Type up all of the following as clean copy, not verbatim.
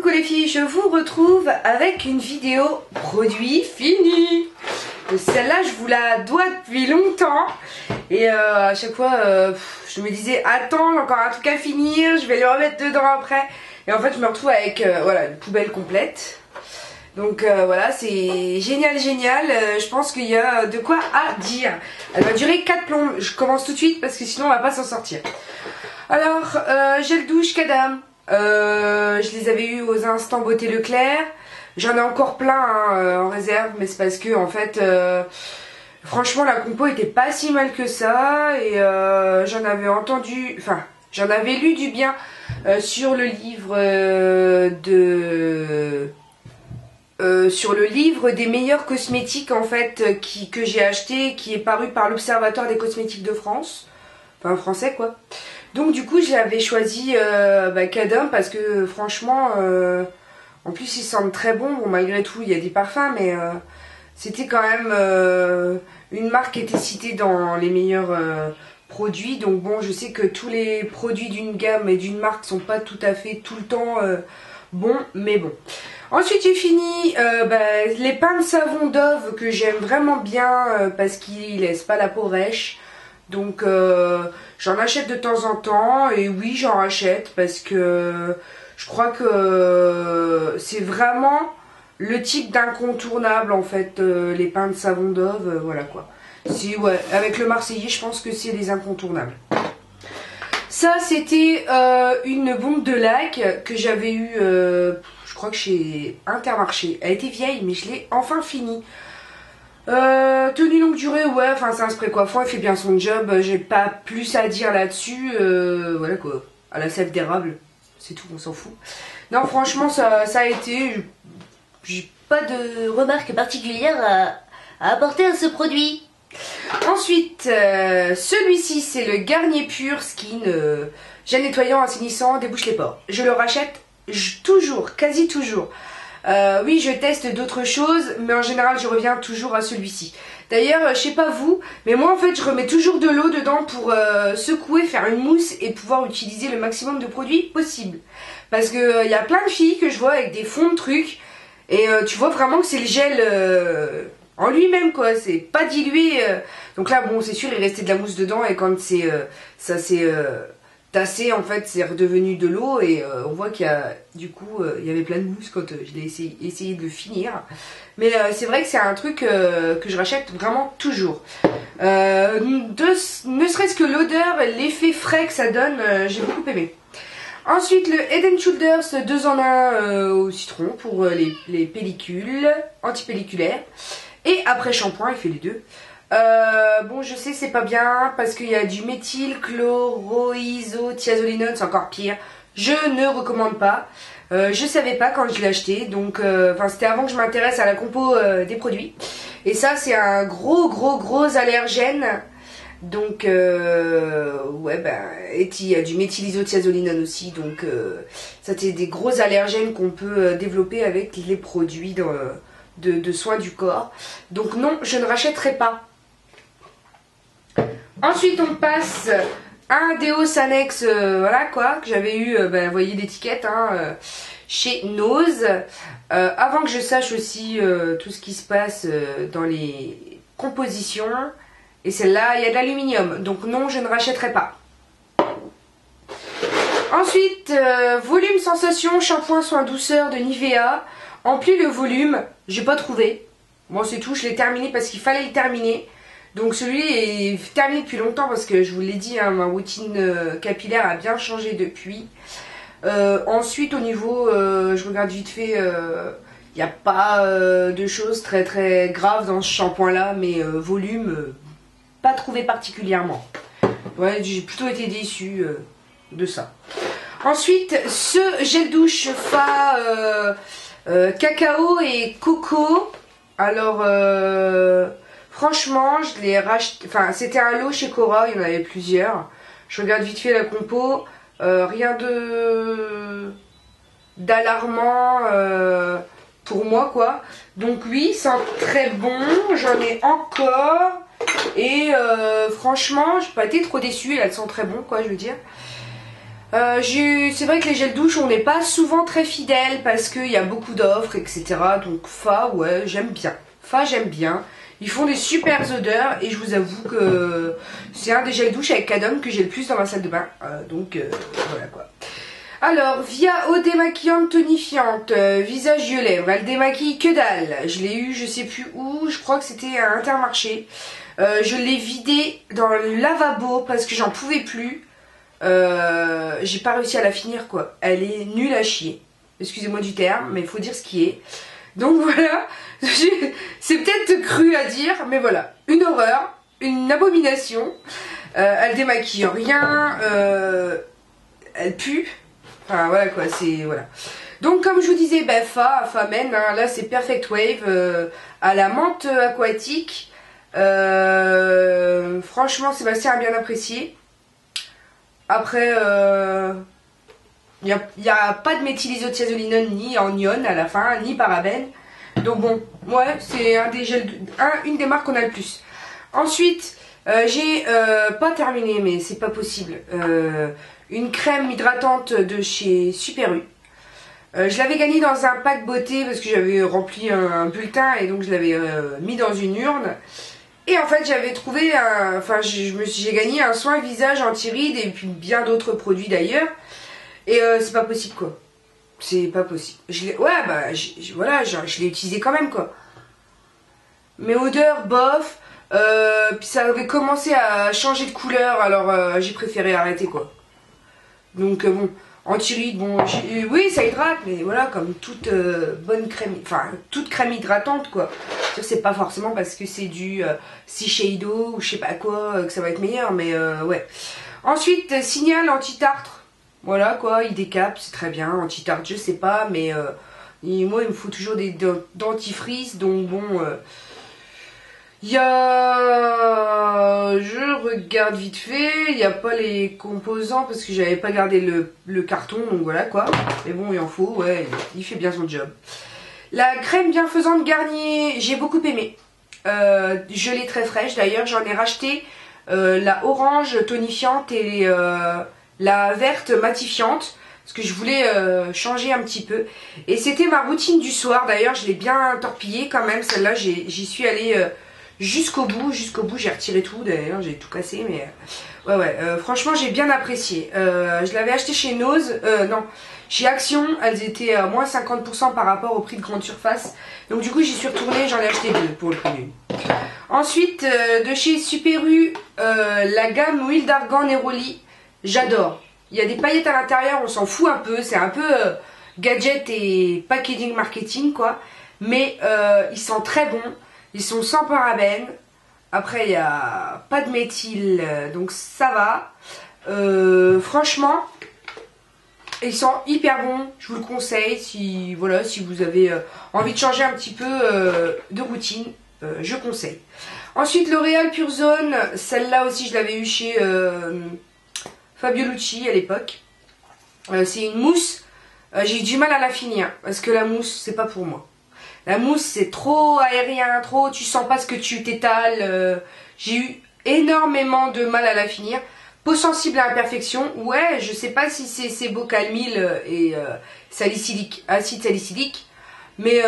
les filles, je vous retrouve avec une vidéo produit fini. Celle-là je vous la dois depuis longtemps et à chaque fois je me disais attends, j'ai encore un truc à finir, je vais le remettre dedans après. Et en fait je me retrouve avec voilà, une poubelle complète. Donc voilà, c'est génial. Je pense qu'il y a de quoi à dire. Elle va durer 4 plombes. Je commence tout de suite parce que sinon on va pas s'en sortir. Alors, gel douche Cadam. Je les avais eu aux instants beauté Leclerc. J'en ai encore plein en réserve, mais c'est parce que en fait franchement la compo était pas si mal que ça. Et j'en avais entendu, enfin j'en avais lu du bien sur le livre sur le livre des meilleurs cosmétiques en fait que j'ai acheté, qui est paru par l'Observatoire des cosmétiques de France, enfin français quoi. Donc du coup j'avais choisi Cadam parce que franchement en plus ils sentent très bon. Bon, malgré tout il y a des parfums, mais c'était quand même une marque qui était citée dans les meilleurs produits. Donc bon, je sais que tous les produits d'une gamme et d'une marque sont pas tout à fait tout le temps bons, mais bon. Ensuite j'ai fini les pains de savon Dove que j'aime vraiment bien parce qu'ils laissent pas la peau rêche. Donc j'en achète de temps en temps, et oui j'en rachète parce que je crois que c'est vraiment le type d'incontournable en fait, les pains de savon Dove, voilà quoi. Si, ouais, avec le Marseillais je pense que c'est des incontournables. Ça c'était une bombe de lac que j'avais eu je crois que chez Intermarché. Elle était vieille mais je l'ai enfin finie. Tenue longue durée, ouais, enfin c'est un spray coiffant, il fait bien son job, j'ai pas plus à dire là-dessus, voilà quoi, à la sève d'érable, c'est tout, on s'en fout. Non franchement ça a été, j'ai pas de remarques particulières à apporter à ce produit. Ensuite, celui-ci c'est le Garnier Pur Skin, gel nettoyant, assainissant, débouche les pores. Je le rachète toujours, quasi toujours. Oui, je teste d'autres choses, mais en général je reviens toujours à celui-ci. D'ailleurs, je sais pas vous, mais moi en fait je remets toujours de l'eau dedans pour secouer, faire une mousse et pouvoir utiliser le maximum de produits possible. Parce que y a plein de filles que je vois avec des fonds de trucs, et tu vois vraiment que c'est le gel en lui-même quoi, c'est pas dilué. Donc là bon, c'est sûr il restait de la mousse dedans, et quand ça s'est tassé en fait c'est redevenu de l'eau, et on voit qu'il y a du coup il y avait plein de mousse quand je l'ai essayé de le finir. Mais c'est vrai que c'est un truc que je rachète vraiment toujours. Ne serait-ce que l'odeur, l'effet frais que ça donne, j'ai beaucoup aimé. Ensuite le Head & Shoulders 2 en 1 au citron pour les pellicules antipelliculaires, et après shampoing il fait les deux. Bon je sais c'est pas bien parce qu'il y a du méthylchloroisothiazolinone, c'est encore pire, je ne recommande pas. Je savais pas quand je l'ai acheté, donc c'était avant que je m'intéresse à la compo des produits, et ça c'est un gros allergène. Donc ouais et il y a du méthylisothiazolinone aussi, donc ça c'est des gros allergènes qu'on peut développer avec les produits de soins du corps. Donc non, je ne rachèterai pas. Ensuite on passe à un déo Sanex, voilà quoi, que j'avais eu, vous voyez l'étiquette chez Nose, avant que je sache aussi tout ce qui se passe dans les compositions. Et celle-là, il y a de l'aluminium, donc non, je ne rachèterai pas. Ensuite, volume sensation, shampoing soin douceur de Nivea. Ampli le volume, j'ai pas trouvé. Bon, c'est tout, je l'ai terminé parce qu'il fallait le terminer. Donc celui est terminé depuis longtemps parce que je vous l'ai dit, ma routine capillaire a bien changé depuis. Ensuite, au niveau, je regarde vite fait, il n'y a pas de choses très graves dans ce shampoing-là, mais volume... pas trouvé particulièrement. Ouais, j'ai plutôt été déçue de ça. Ensuite, ce gel douche Fa cacao et coco. Alors, franchement, je l'ai racheté. Enfin, c'était un lot chez Cora, il y en avait plusieurs. Je regarde vite fait la compo. Rien d'alarmant pour moi, quoi. Donc, oui, c'est très bon. J'en ai encore. Et franchement, j'ai pas été trop déçue, elles sont très bon quoi, je veux dire. C'est vrai que les gels douche, on n'est pas souvent très fidèles parce qu'il y a beaucoup d'offres, etc. Donc Fa, ouais, j'aime bien. Fa, j'aime bien. Ils font des super odeurs et je vous avoue que c'est un des gels douche avec Cadom que j'ai le plus dans ma salle de bain. Voilà quoi. Alors, via eau démaquillante tonifiante, visage yeux lèvres, elle démaquille que dalle. Je l'ai eu, je sais plus où, je crois que c'était à Intermarché. Je l'ai vidée dans le lavabo parce que j'en pouvais plus. J'ai pas réussi à la finir quoi. Elle est nulle à chier. Excusez-moi du terme, mais il faut dire ce qui est. Donc voilà, c'est peut-être cru à dire, mais voilà. Une horreur, une abomination. Elle démaquille rien, elle pue. Enfin voilà quoi, c'est voilà. Donc comme je vous disais, ben, Fa Men, hein, là c'est Perfect Wave à la menthe aquatique. Franchement, Sébastien a bien apprécié. Après, il n'y a pas de méthylisothiazolinone ni anione à la fin, ni parabène. Donc bon, ouais, c'est un des gels, une des marques qu'on a le plus. Ensuite, j'ai pas terminé, mais c'est pas possible. Une crème hydratante de chez Super U. Je l'avais gagnée dans un pack beauté parce que j'avais rempli un bulletin et donc je l'avais mis dans une urne. Et en fait j'avais trouvé, j'ai gagné un soin visage anti-rides et puis bien d'autres produits d'ailleurs. Et c'est pas possible quoi. C'est pas possible. Je l'ai utilisé quand même quoi. Mais odeur bof. Puis ça avait commencé à changer de couleur alors j'ai préféré arrêter quoi. Donc bon, anti-rides, bon, oui ça hydrate, mais voilà, comme toute bonne crème, enfin toute crème hydratante quoi. C'est pas forcément parce que c'est du Shiseido ou je sais pas quoi que ça va être meilleur, mais ouais. Ensuite, Signal anti-tartre, voilà quoi, il décape, c'est très bien, anti-tartre je sais pas, mais moi il me faut toujours des dentifrices, donc bon... Il y a... Je regarde vite fait, il n'y a pas les composants parce que j'avais pas gardé le carton, donc voilà quoi. Mais bon, il en faut, ouais, il fait bien son job. La crème bienfaisante Garnier, j'ai beaucoup aimé. Je l'ai très fraîche, d'ailleurs j'en ai racheté la orange tonifiante et la verte matifiante. Parce que je voulais changer un petit peu. Et c'était ma routine du soir, d'ailleurs je l'ai bien torpillée quand même, celle-là j'y suis allée... jusqu'au bout, j'ai retiré tout d'ailleurs, j'ai tout cassé, mais franchement j'ai bien apprécié. Je l'avais acheté chez Nose, non, chez Action, elles étaient à moins 50% par rapport au prix de grande surface. Donc du coup j'y suis retournée, j'en ai acheté deux pour le prix d'une. Ensuite, de chez Super U, la gamme huile d'argan Neroli, j'adore. Il y a des paillettes à l'intérieur, on s'en fout un peu, c'est un peu gadget et packaging marketing quoi. Mais ils sont très bons. Ils sont sans parabènes. Après, il n'y a pas de méthyle, donc ça va. Franchement, ils sont hyper bons. Je vous le conseille. Si vous avez envie de changer un petit peu de routine, je conseille. Ensuite, L'Oréal Pure Zone. Celle-là aussi, je l'avais eu chez Fabio Lucci à l'époque. C'est une mousse. J'ai eu du mal à la finir parce que la mousse, c'est pas pour moi. La mousse c'est trop aérien, trop, tu sens pas ce que tu t'étales. J'ai eu énormément de mal à la finir. Peau sensible à l'imperfection, ouais, je sais pas si c'est Sebocalmil et salicylique, acide salicylique, mais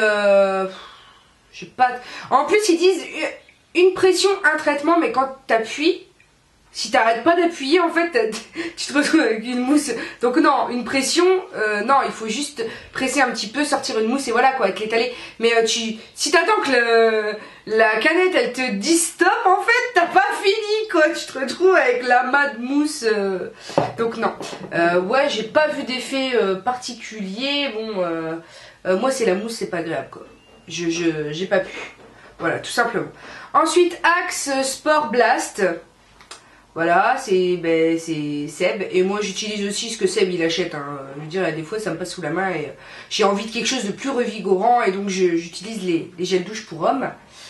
j'ai pas. En plus ils disent une pression, un traitement, mais quand t'appuies, si t'arrêtes pas d'appuyer, en fait, tu te retrouves avec une mousse. Donc non, une pression, non, il faut juste presser un petit peu, sortir une mousse et voilà quoi, l'étaler. Mais si t'attends que la canette, elle te dit stop, en fait, t'as pas fini quoi. Tu te retrouves avec l'amas de mousse. Donc non. Ouais, j'ai pas vu d'effet particulier. Bon, moi c'est la mousse, c'est pas agréable quoi. J'ai pas pu. Voilà, tout simplement. Ensuite, Axe Sport Blast. Voilà, c'est Seb. Et moi j'utilise aussi ce que Seb il achète. Hein. Je veux dire, des fois ça me passe sous la main et j'ai envie de quelque chose de plus revigorant et donc j'utilise les gels douche pour hommes.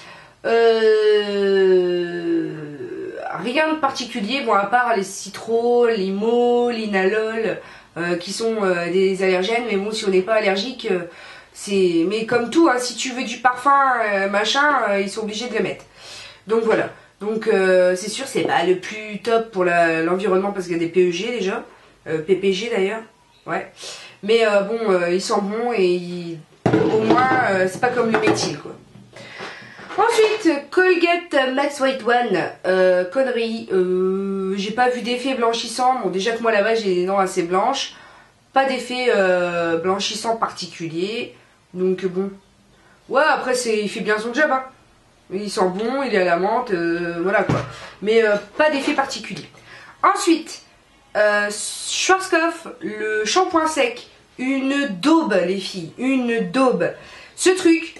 Rien de particulier, bon à part les citros, l'imo, l'inalol, qui sont des allergènes. Mais bon, si on n'est pas allergique, mais comme tout, hein, si tu veux du parfum, machin, ils sont obligés de le mettre. Donc voilà. Donc c'est sûr c'est pas le plus top pour l'environnement parce qu'il y a des PEG déjà. PPG d'ailleurs. Ouais. Mais bon, il sent bon et au moins, c'est pas comme le méthyle, quoi. Ensuite, Colgate Max White One, connerie, j'ai pas vu d'effet blanchissant. Bon, déjà que moi là-bas j'ai des dents assez blanches, pas d'effet blanchissant particulier. Donc bon, ouais, après il fait bien son job, hein. Il sent bon, il est à la menthe, voilà quoi. Mais pas d'effet particulier. Ensuite, Schwarzkopf, le shampoing sec, une daube les filles, une daube. Ce truc,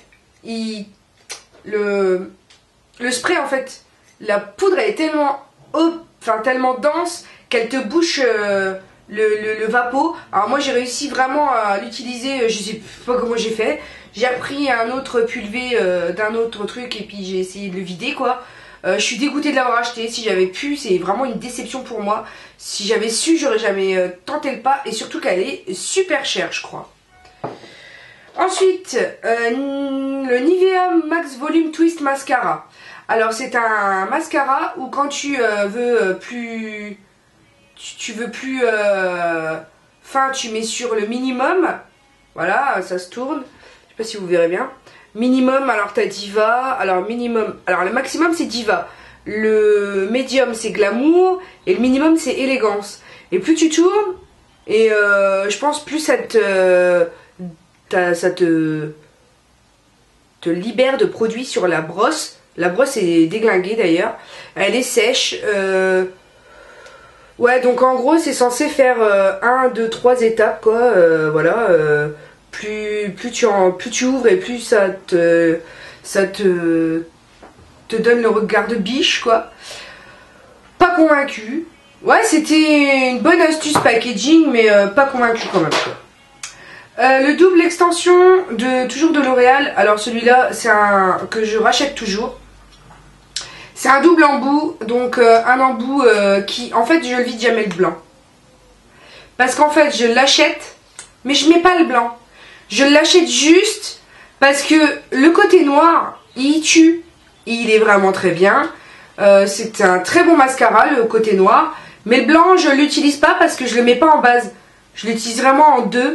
le spray en fait, la poudre elle est tellement tellement dense qu'elle te bouche le vapeau. Alors moi j'ai réussi vraiment à l'utiliser, je sais pas comment j'ai fait. J'ai appris un autre pulvé d'un autre truc et puis j'ai essayé de le vider quoi. Je suis dégoûtée de l'avoir acheté. Si j'avais pu, c'est vraiment une déception pour moi. Si j'avais su, j'aurais jamais tenté le pas. Et surtout qu'elle est super chère, je crois. Ensuite, le Nivea Max Volume Twist Mascara. Alors c'est un mascara où quand tu veux plus... Tu veux plus fin, tu mets sur le minimum. Voilà, ça se tourne. Je sais pas si vous verrez bien. Minimum, alors t'as Diva, alors minimum, alors le maximum c'est Diva, le médium c'est Glamour, et le minimum c'est Élégance. Et plus tu tournes, et je pense plus ça te libère de produits sur la brosse. La brosse est déglinguée d'ailleurs, elle est sèche. Ouais, donc en gros c'est censé faire 1, 2, 3 étapes quoi, voilà. Plus tu ouvres et plus ça te donne le regard de biche quoi. Pas convaincu. Ouais, c'était une bonne astuce packaging mais pas convaincu quand même quoi. Le double extension toujours de L'Oréal. Alors celui-là c'est un que je rachète toujours. C'est un double embout, donc un embout qui en fait je le vide jamais le blanc. Parce qu'en fait je l'achète mais je mets pas le blanc. Je l'achète juste parce que le côté noir, il tue. Il est vraiment très bien. C'est un très bon mascara, le côté noir. Mais le blanc, je ne l'utilise pas parce que je ne le mets pas en base. Je l'utilise vraiment en deux,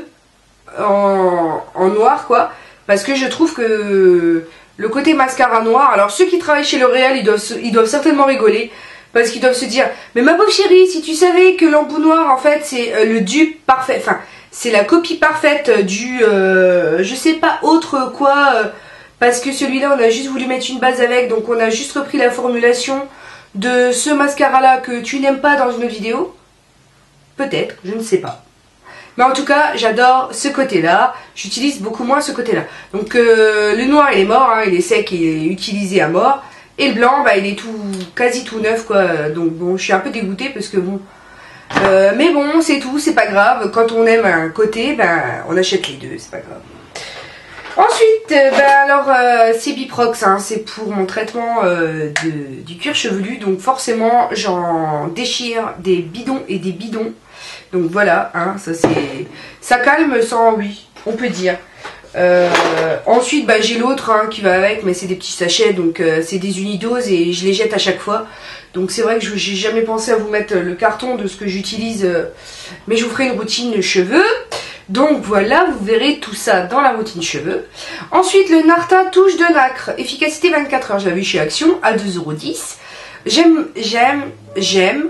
en noir quoi. Parce que je trouve que le côté mascara noir... Alors ceux qui travaillent chez L'Oréal, ils doivent certainement rigoler. Parce qu'ils doivent se dire, mais ma pauvre chérie, si tu savais que l'embout noir, en fait, c'est le dupe parfait... Enfin... C'est la copie parfaite du, je sais pas autre quoi, parce que celui-là on a juste voulu mettre une base avec, donc on a juste repris la formulation de ce mascara là que tu n'aimes pas dans une autre vidéo. Peut-être, je ne sais pas. Mais en tout cas, j'adore ce côté-là, j'utilise beaucoup moins ce côté-là. Donc le noir il est mort, hein, il est sec, il est utilisé à mort, et le blanc bah, il est quasi tout neuf quoi, donc bon je suis un peu dégoûtée parce que bon... mais bon, c'est tout, c'est pas grave. Quand on aime un côté, ben on achète les deux, c'est pas grave. Ensuite, c'est Biprox, hein, c'est pour mon traitement du cuir chevelu. Donc forcément, j'en déchire des bidons et des bidons. Donc voilà, hein, ça calme sans, oui, on peut dire. Ensuite, bah, j'ai l'autre hein, qui va avec, mais c'est des petits sachets, donc c'est des unidoses et je les jette à chaque fois. Donc c'est vrai que j'ai jamais pensé à vous mettre le carton de ce que j'utilise, mais je vous ferai une routine cheveux. Donc voilà, vous verrez tout ça dans la routine cheveux. Ensuite, le Narta touche de nacre, efficacité 24 heures. Je l'avais chez Action à 2,10 €. J'aime.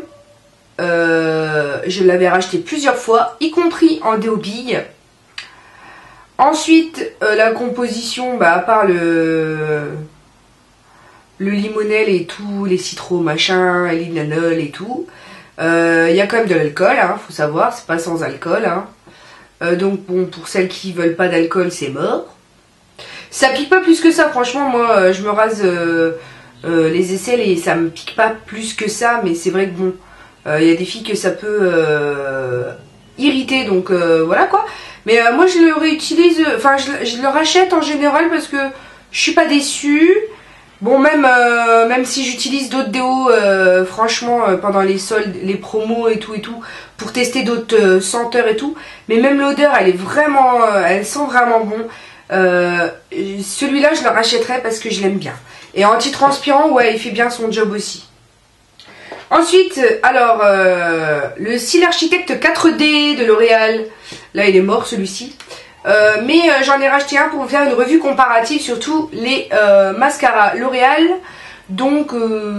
Je l'avais racheté plusieurs fois, y compris en déo bille. Ensuite, la composition, bah, à part le limonel et tout, les citrons machin, l'inanol et tout, il y a quand même de l'alcool, hein, faut savoir, c'est pas sans alcool. Hein. Donc bon, pour celles qui veulent pas d'alcool, c'est mort. Ça pique pas plus que ça, franchement, moi je me rase les aisselles et ça me pique pas plus que ça, mais c'est vrai que bon, il y a des filles que ça peut irriter, donc voilà quoi. Mais moi je le réutilise, enfin je le rachète en général parce que je suis pas déçue. Bon, même si j'utilise d'autres déos, franchement, pendant les soldes, les promos et tout, pour tester d'autres senteurs et tout, mais même l'odeur, elle est vraiment, elle sent vraiment bon. Celui-là, je le rachèterai parce que je l'aime bien. Et anti-transpirant, ouais, il fait bien son job aussi. Ensuite, alors, le cils architecte 4D de L'Oréal. Là, il est mort celui-ci. Mais j'en ai racheté un pour vous faire une revue comparative sur tous les mascaras L'Oréal. Donc,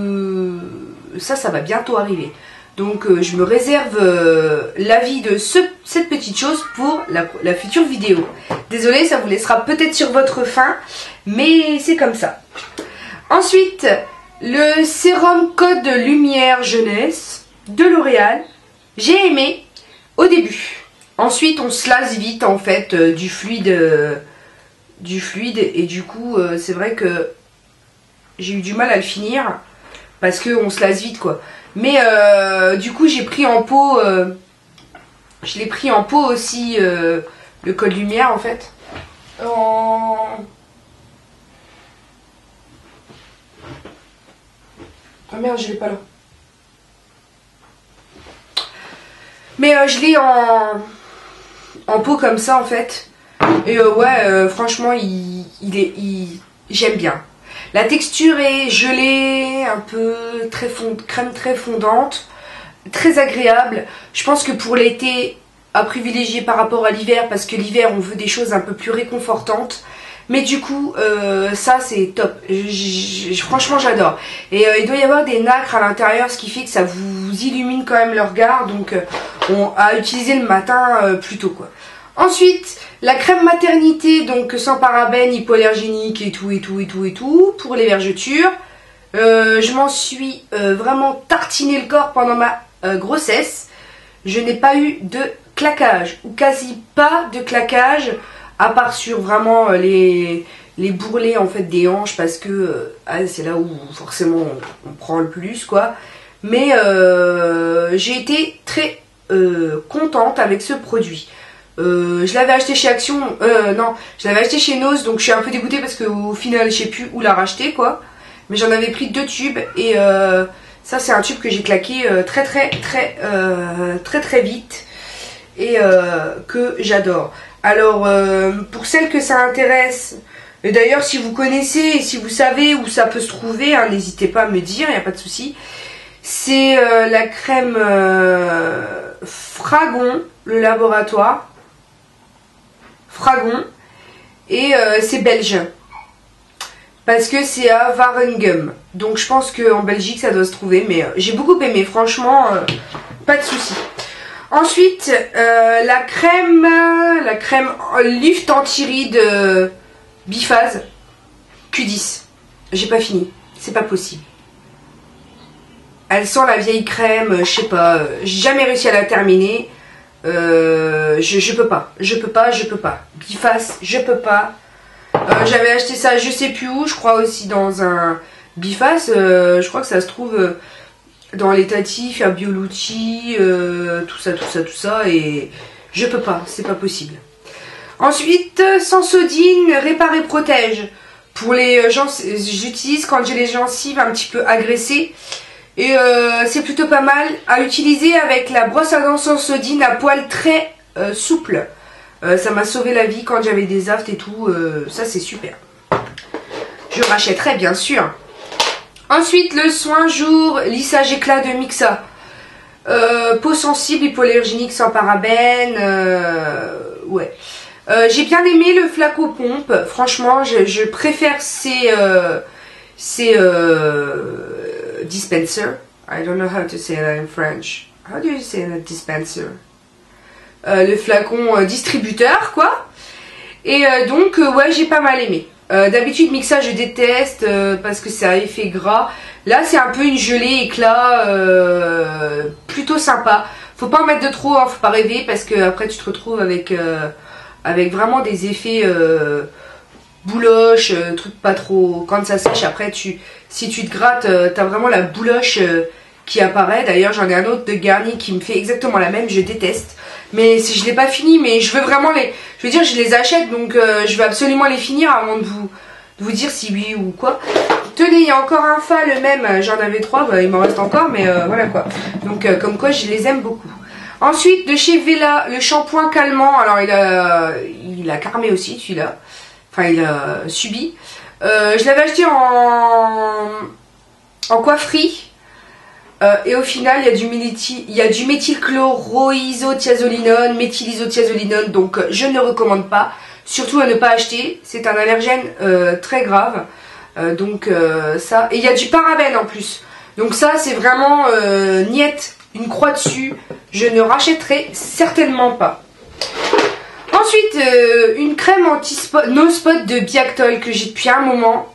ça va bientôt arriver. Donc, je me réserve l'avis de cette petite chose pour la future vidéo. Désolée, ça vous laissera peut-être sur votre faim, mais c'est comme ça. Ensuite, le sérum Code Lumière Jeunesse de L'Oréal. J'ai aimé au début. Ensuite, on se lasse vite en fait du fluide et du coup, c'est vrai que j'ai eu du mal à le finir parce qu'on se lasse vite quoi. Mais du coup, j'ai pris en pot, je l'ai pris en pot aussi le Code Lumière en fait. Ah merde, je l'ai pas là. Mais je l'ai en pot comme ça en fait. Et ouais, franchement, j'aime bien. La texture est gelée, un peu crème très fondante, très agréable. Je pense que pour l'été, à privilégier par rapport à l'hiver, parce que l'hiver, on veut des choses un peu plus réconfortantes. Mais du coup, ça c'est top. Franchement, j'adore. Et il doit y avoir des nacres à l'intérieur, ce qui fait que ça vous illumine quand même le regard. Donc, à utiliser le matin plutôt quoi. Ensuite, la crème maternité, donc sans parabènes, hypoallergénique et tout, pour les vergetures. Je m'en suis vraiment tartiné le corps pendant ma grossesse. Je n'ai pas eu de claquage, ou quasi pas de claquage, à part sur vraiment les bourrelets en fait des hanches, parce que c'est là où forcément on prend le plus quoi. Mais j'ai été très contente avec ce produit. Je l'avais acheté chez Action, non, je l'avais acheté chez Nose, donc je suis un peu dégoûtée parce qu'au final je sais plus où la racheter quoi. Mais j'en avais pris 2 tubes et ça c'est un tube que j'ai claqué très vite et que j'adore. Alors pour celles que ça intéresse, et d'ailleurs si vous connaissez et si vous savez où ça peut se trouver, hein, n'hésitez pas à me dire, il n'y a pas de souci. C'est la crème Fragon, le laboratoire. Fragon, et c'est belge parce que c'est à Waregem, donc je pense qu'en Belgique ça doit se trouver, mais j'ai beaucoup aimé, franchement, pas de souci. Ensuite, la crème Lift Anti-Ride Biphase Q10, j'ai pas fini, c'est pas possible. Elle sent la vieille crème, je sais pas, j'ai jamais réussi à la terminer. Je peux pas. Biphase, je peux pas. J'avais acheté ça je sais plus où, je crois aussi dans un Biphase, je crois que ça se trouve dans les Tatif, à Biolucci, tout ça, et je peux pas, c'est pas possible. Ensuite, Sensodyne Répare et Protège. Pour les gens, j'utilise quand j'ai les gencives un petit peu agressées. Et c'est plutôt pas mal à utiliser avec la brosse à dents Sensodyne à poils très souple. Ça m'a sauvé la vie quand j'avais des aftes et tout. Ça c'est super. Je rachèterai bien sûr. Ensuite le soin jour lissage éclat de Mixa. Peau sensible, hypoallergénique sans parabènes. Ouais. J'ai bien aimé le flacon pompe. Franchement je préfère ces dispenser. I don't know how to say that in French. How do you say that dispenser? Le flacon distributeur quoi. Et donc ouais, j'ai pas mal aimé. D'habitude Mixa je déteste parce que c'est à effet gras. Là c'est un peu une gelée éclat plutôt sympa. Faut pas en mettre de trop, hein, faut pas rêver parce que après tu te retrouves avec vraiment des effets bouloche, truc pas trop. Quand ça sèche, après si tu te grattes, t'as vraiment la bouloche qui apparaît. D'ailleurs j'en ai un autre de Garnier qui me fait exactement la même, je déteste. Mais si je l'ai pas fini, mais je veux vraiment je veux dire je les achète, donc je veux absolument les finir avant de vous dire si oui ou quoi. Tenez, il y a encore un fa, le même, j'en avais 3, bah, il m'en reste encore, mais voilà quoi. Donc comme quoi je les aime beaucoup. Ensuite de chez Vela, le shampoing calmant, alors il a carmé aussi celui-là. Enfin il a subi. Je l'avais acheté en coifferie. Et au final, il y a du méthylchloroisothiazolinone, méthylisothiazolinone, donc je ne le recommande pas. Surtout à ne pas acheter, c'est un allergène très grave. Ça, et il y a du parabène en plus. Donc ça, c'est vraiment niette, une croix dessus. Je ne rachèterai certainement pas. Ensuite, une crème anti-spot, no spot de Biactol que j'ai depuis un moment.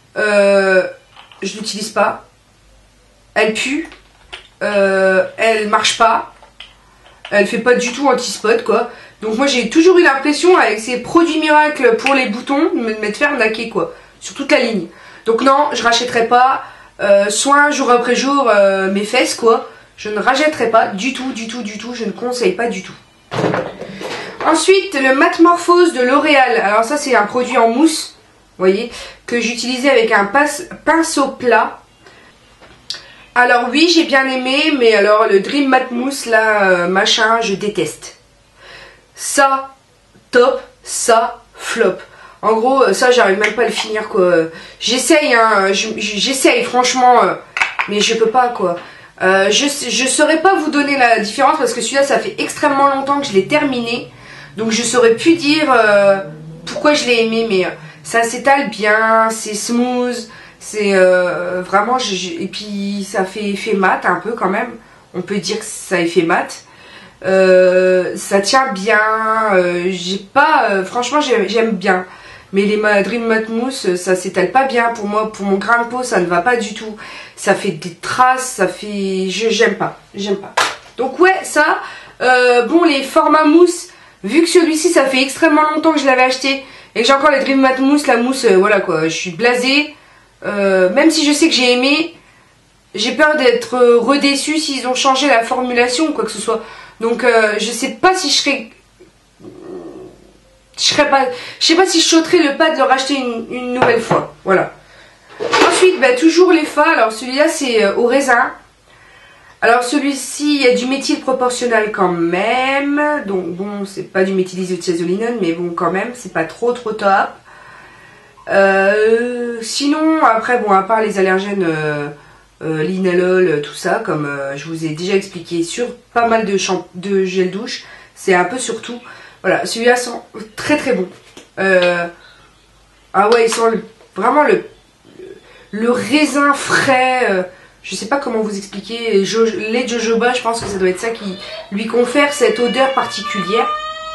Je l'utilise pas. Elle pue. Elle marche pas. Elle fait pas du tout anti-spot quoi. Donc moi j'ai toujours eu l'impression avec ces produits miracles pour les boutons de me faire naquer quoi. Sur toute la ligne. Donc non, je rachèterai pas. Soin jour après jour mes fesses quoi. Je ne rachèterai pas du tout, du tout, du tout. Je ne conseille pas du tout. Ensuite, le Matte Morphose de L'Oréal. Alors ça, c'est un produit en mousse, vous voyez, que j'utilisais avec un pinceau plat. Alors oui, j'ai bien aimé, mais alors le Dream Matte Mousse, là, machin, je déteste. Ça, top, ça, flop. En gros, ça, j'arrive même pas à le finir, quoi. J'essaye, hein, j'essaye, franchement, mais je peux pas, quoi. Je saurais pas vous donner la différence, parce que celui-là, ça fait extrêmement longtemps que je l'ai terminé. Donc je saurais plus dire pourquoi je l'ai aimé, mais ça s'étale bien, c'est smooth, c'est vraiment, et puis ça fait effet mat un peu quand même, on peut dire que ça a effet mat, ça tient bien, j'ai pas, franchement j'aime bien, mais les Dream Matte Mousse, ça s'étale pas bien pour moi, pour mon grain de peau ça ne va pas du tout, ça fait des traces, ça fait, j'aime pas. Donc ouais, ça, bon les formats mousse, vu que celui-ci ça fait extrêmement longtemps que je l'avais acheté et que j'ai encore les Dream Matte Mousse, la mousse, voilà quoi, je suis blasée. Même si je sais que j'ai aimé, j'ai peur d'être redéçue s'ils ont changé la formulation ou quoi que ce soit. Donc je sais pas si je sais pas si je sauterais le pas de le racheter une nouvelle fois. Voilà. Ensuite, bah, toujours les fa. Alors celui-là c'est au raisin. Alors celui-ci, il y a du méthyle proportionnel quand même. Donc bon, c'est pas du méthylisothiazolinone, mais bon quand même, c'est pas trop top. Sinon, après, bon, à part les allergènes linalol, tout ça, comme je vous ai déjà expliqué sur pas mal de gel douche, c'est un peu surtout. Voilà, celui-là sent très très bon. Ah ouais, il sent vraiment le raisin frais. Je sais pas comment vous expliquer. Les jojoba, je pense que ça doit être ça qui lui confère cette odeur particulière.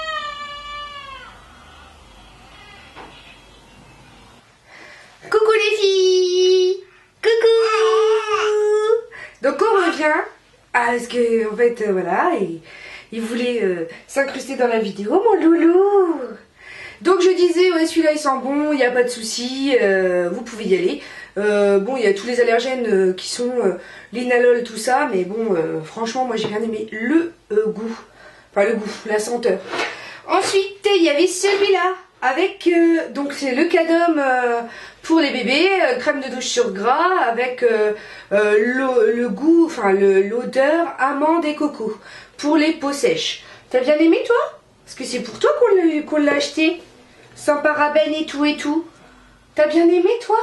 Coucou les filles! Coucou! Donc on revient à ce que, en fait, voilà, il voulait s'incruster dans la vidéo, mon loulou! Donc je disais, ouais, celui-là il sent bon, il n'y a pas de souci, vous pouvez y aller. Bon, il y a tous les allergènes qui sont l'inalol, tout ça, mais bon, franchement, moi j'ai bien aimé le goût. Enfin, le goût, la senteur. Ensuite, il y avait celui-là, avec, donc c'est le Cadom pour les bébés, crème de douche sur gras, avec le goût, enfin l'odeur amande et coco, pour les peaux sèches. T'as bien aimé, toi? Parce que c'est pour toi qu'on l'a acheté, sans parabènes et tout et tout. T'as bien aimé, toi?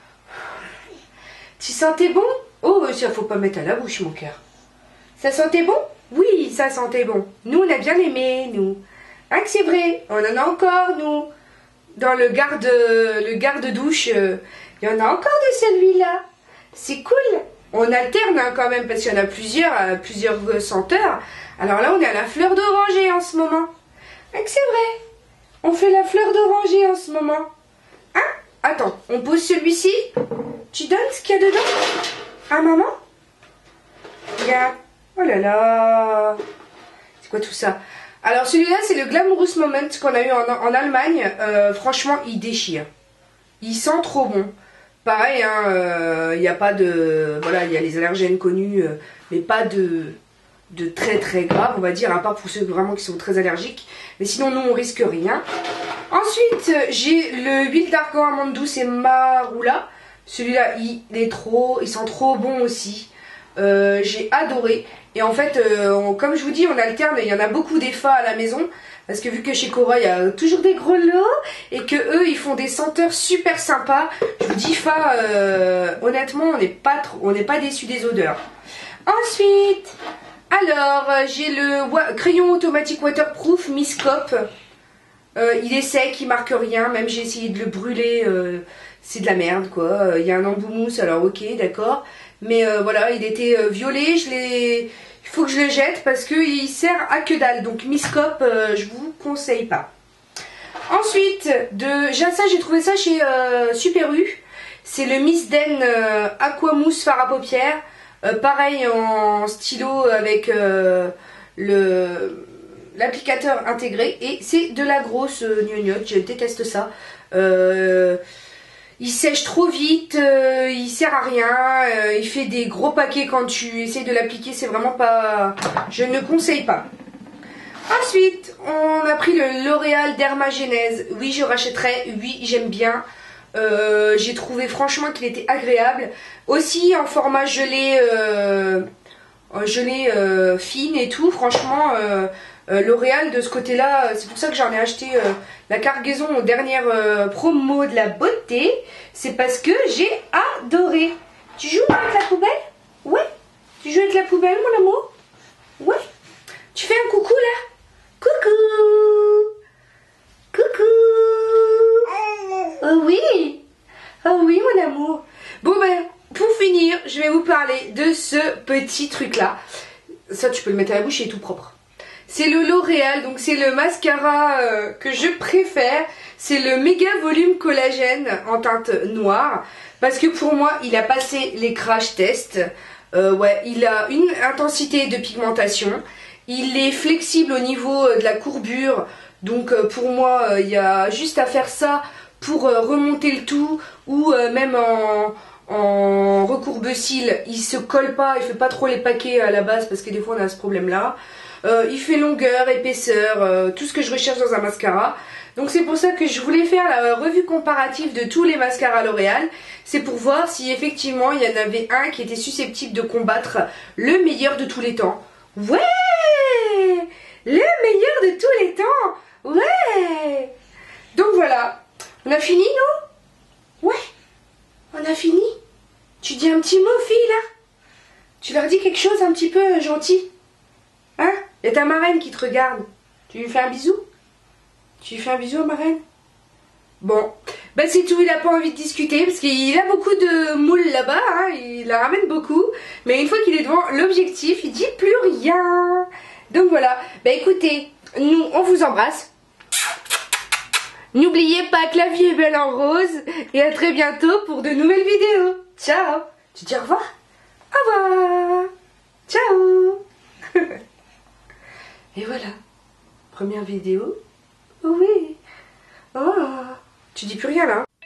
Tu sentais bon? Oh, ça faut pas mettre à la bouche, mon cœur. Ça sentait bon? Oui, ça sentait bon. Nous, on a bien aimé, nous. Hein, que c'est vrai, on en a encore, nous. Dans le garde-douche, il y en a encore de celui-là. C'est cool. On alterne hein, quand même, parce qu'il y en a plusieurs senteurs. Alors là, on est à la fleur d'oranger en ce moment. Hein, que c'est vrai. On fait la fleur d'oranger en ce moment. Hein? Attends, on pose celui-ci. Tu donnes ce qu'il y a dedans? Ah, maman? Regarde. Oh là là. C'est quoi tout ça? Alors celui-là, c'est le Glamorous Moment qu'on a eu en Allemagne. Franchement, il déchire. Il sent trop bon. Pareil, hein, il n'y a pas de... Voilà, il y a les allergènes connus, mais pas de très très grave, on va dire, à part pour ceux vraiment qui sont très allergiques. Mais sinon, nous, on risque rien. Ensuite, j'ai le huile d'argan amande douce et marula. Celui-là, il sent trop bon aussi. J'ai adoré. Et en fait, comme je vous dis, on alterne. Il y en a beaucoup des FA à la maison. Parce que vu que chez Cora, il y a toujours des grelots. Et que eux, ils font des senteurs super sympas. Je vous dis, FA, honnêtement, on n'est pas déçus des odeurs. Ensuite, alors, j'ai le crayon automatique waterproof Miss Cop. Il est sec, il marque rien, même j'ai essayé de le brûler, c'est de la merde quoi. Il y a un embout mousse, alors ok, d'accord. Mais voilà, il était violet, il faut que je le jette parce qu'il sert à que dalle. Donc Miss Cop, je vous conseille pas. Ensuite, ça j'ai trouvé ça chez Super U. C'est le Miss Den Aqua Mousse Fard à paupières. Pareil en stylo avec l'applicateur intégré. Et c'est de la grosse gnognotte, je déteste ça. Il sèche trop vite, il sert à rien, il fait des gros paquets quand tu essaies de l'appliquer, c'est vraiment pas... Je ne conseille pas. Ensuite, on a pris le L'Oréal Dermagenèse. Oui, je rachèterai, oui, j'aime bien. J'ai trouvé franchement qu'il était agréable. Aussi en format gelée, fine et tout, franchement... L'Oréal de ce côté là, c'est pour ça que j'en ai acheté la cargaison aux dernières promos de la beauté, c'est parce que j'ai adoré. Tu joues avec la poubelle? Ouais. Tu joues avec la poubelle mon amour? Ouais. Tu fais un coucou là? Coucou. Coucou. Oh oui. Oh oui mon amour. Bon ben, pour finir, je vais vous parler de ce petit truc là. Ça tu peux le mettre à la bouche, il est tout propre. C'est le L'Oréal, donc c'est le mascara que je préfère. C'est le méga volume collagène en teinte noire. Parce que pour moi, il a passé les crash tests. Ouais, il a une intensité de pigmentation. Il est flexible au niveau de la courbure. Donc pour moi, il y a juste à faire ça pour remonter le tout. Ou même en recourbe-cils, il se colle pas, il fait pas trop les paquets à la base parce que des fois on a ce problème là. Il fait longueur, épaisseur, tout ce que je recherche dans un mascara. Donc c'est pour ça que je voulais faire la revue comparative de tous les mascaras L'Oréal. C'est pour voir si effectivement il y en avait un qui était susceptible de combattre le meilleur de tous les temps. Ouais, le meilleur de tous les temps. Ouais. Donc voilà, on a fini nous? Ouais, on a fini. Tu dis un petit mot fille là? Tu leur dis quelque chose un petit peu gentil? Hein? Il y a ta marraine qui te regarde. Tu lui fais un bisou? Tu lui fais un bisou à marraine? Bon, bah c'est tout, il n'a pas envie de discuter parce qu'il a beaucoup de moules là-bas, hein, il la ramène beaucoup. Mais une fois qu'il est devant l'objectif, il dit plus rien. Donc voilà, bah écoutez, nous on vous embrasse. N'oubliez pas que la vie est belle en rose. Et à très bientôt pour de nouvelles vidéos. Ciao. Tu dis au revoir? Au revoir. Ciao. Et voilà, première vidéo. Oui. Oh, tu dis plus rien là.